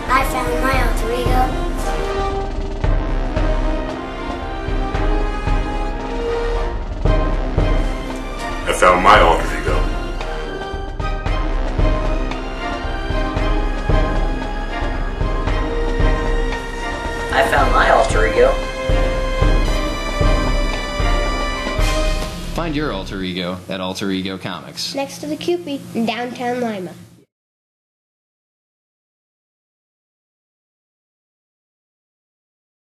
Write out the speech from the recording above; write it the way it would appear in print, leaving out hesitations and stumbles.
I found my alter ego. I found my alter ego. I found my alter ego. Find your alter ego at Alter Ego Comics. Next to the Cupid in downtown Lima.